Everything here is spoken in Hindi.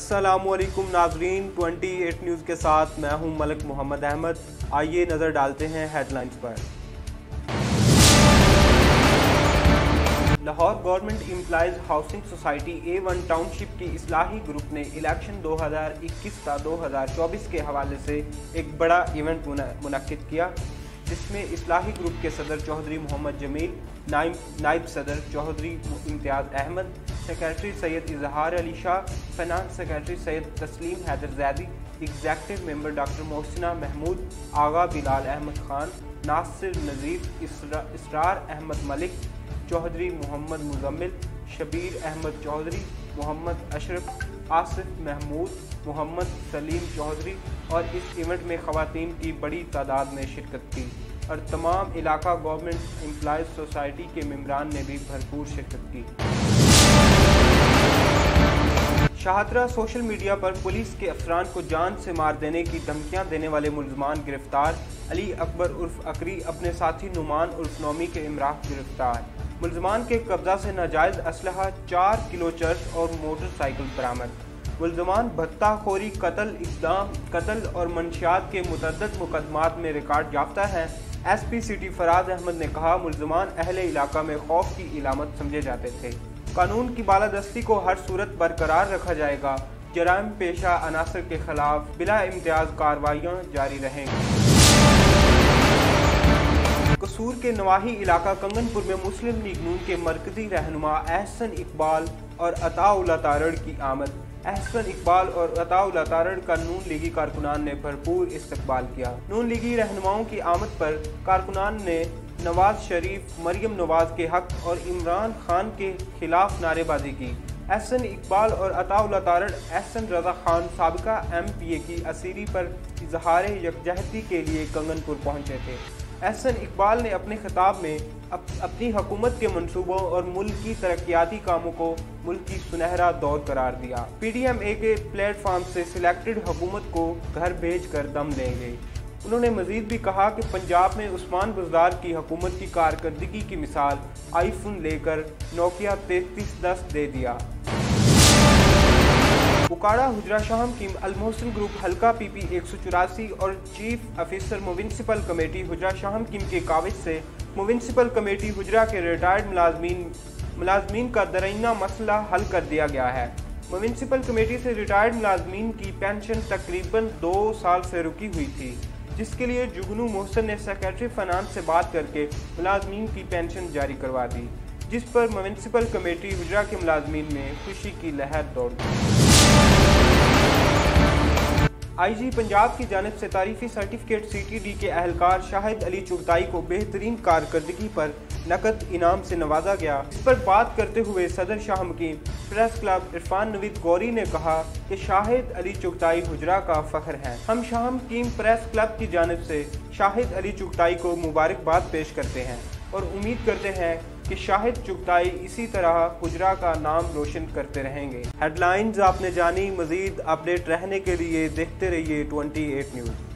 अस्सलामुअलैकुम नाजरीन, 28 न्यूज़ के साथ मैं हूं मलिक मोहम्मद अहमद। आइए नज़र डालते हैं हेडलाइंस पर। Lahore government employees housing society A1 township की इस्लाही ग्रुप ने इलेक्शन 2021 का 2024 के हवाले से एक बड़ा इवेंट मुनक्किद किया, जिसमें इस्लाही ग्रुप के सदर चौधरी मोहम्मद जमील, नाइब सदर Chaudhry Imtiaz Ahmed, secretary Syed Izhar Ali Shah, finance secretary Syed Tasleem Haider Zaidi, executive member doctor Mohsina Mahmood, Agha Bilal Ahmed Khan, Nasir Nazir, Israr Ahmed Malik, Chaudhry Mohammad Muzammil, Shabbir Ahmed Chaudhry, Mohammad Ashraf, Asif Mahmood, Mohammad Saleem Chaudhry और इस इवेंट में ख़वातीन की बड़ी तादाद ने शिरकत की और तमाम इलाका गवर्नमेंट एम्प्लॉयज़ सोसाइटी के मेंबरान ने भी भरपूर शिरकत की। शाहतरा सोशल मीडिया पर पुलिस के अफसरान को जान से मार देने की धमकियां देने वाले मुल्ज़मान गिरफ्तार। अली अकबर उर्फ अकरी अपने साथी नुमान उर्फ नौमी के इमराह गिरफ्तार। मुल्ज़मान के कब्जा से नाजायज़ असलहा 4 किलो चर्च और मोटरसाइकिल बरामद। मुल्ज़मान भत्ताखोरी, कत्ल और मंशियात के मुतअद्दिद मुकदमात में रिकॉर्ड याफ्ता हैं। SP सिटी फराज अहमद ने कहा, मुल्ज़मान अहले इलाका में खौफ की इलामत समझे जाते थे। कानून की बालादस्ती को हर सूरत बरकरार रखा जाएगा। जराइम पेशा अनासर के खिलाफ बिला इम्तियाज़ कार्रवाइयाँ जारी रहेंगी। कसूर के नवाही इलाका कंगनपुर में मुस्लिम लीग नून के मरकजी रहनुमा एहसन इकबाल और अताउल्लाह तारड़ की आमद। एहसन इकबाल और अताउल्लाह तारड़ का नून लीगी कारकुनान ने भरपूर इस्तकबाल किया। नून लीगी रहनुमाओं की आमद पर कारकुनान ने नवाज शरीफ, मरियम नवाज के हक और इमरान खान के खिलाफ नारेबाजी की। एहसन इकबाल और अताउल्लाह तारड़ एहसन रजा खान साबिका MPA की असीरी पर इजहार यकजहती के लिए कंगनपुर पहुंचे थे। एहसन इकबाल ने अपने खिताब में अपनी हुकूमत के मंसूबों और मुल्क की तरक्याती कामों को मुल्क की सुनहरा दौर करार दिया। PDMA के प्लेटफॉर्म से सिलेक्टेड हुकूमत को घर भेज कर दम लेंगे। उन्होंने मजीद भी कहा कि पंजाब में उस्मान बुज़दार की हुकूमत की कारकर्दगी की मिसाल आईफोन लेकर नोकिया 3310 दे दिया। उकाड़ा हुजरा शाह हकीम अल-मोहसिन ग्रुप हल्का PP 184 और chief officer municipal committee Hujra Shah Hakim के काविज से म्युनिसिपल कमेटी हुजरा के रिटायर्ड मुलाजमीन का दरइना मसला हल कर दिया गया है। म्युनिसिपल कमेटी से रिटायर्ड मुलाजमीन की पेंशन तकरीबन 2 साल से रुकी हुई थी, जिसके लिए जुगनू मोहसिन ने सेक्रेटरी फाइनेंस से बात करके मुलाजमीन की पेंशन जारी करवा दी, जिस पर म्युनिसिपल कमेटी हुजरा के मुलाजमीन में खुशी की लहर दौड़ गई। IG पंजाब की जानिब से तारीफी सर्टिफिकेट CTD के अहलकार शाहिद अली चुगताई को बेहतरीन कारकर्दगी पर नकद इनाम से नवाजा गया। इस पर बात करते हुए सदर शाह हकीम प्रेस क्लब इरफान नवीद गौरी ने कहा कि शाहिद अली चुगताई हुजरा का फख्र है। हम शाह हकीम प्रेस क्लब की जानिब से शाहिद अली चुगताई को मुबारकबाद पेश करते हैं और उम्मीद करते हैं कि शाहिद चुगताई इसी तरह हुजरा का नाम रोशन करते रहेंगे। हेडलाइंस आपने जानी। मजीद अपडेट रहने के लिए देखते रहिए 28 न्यूज़।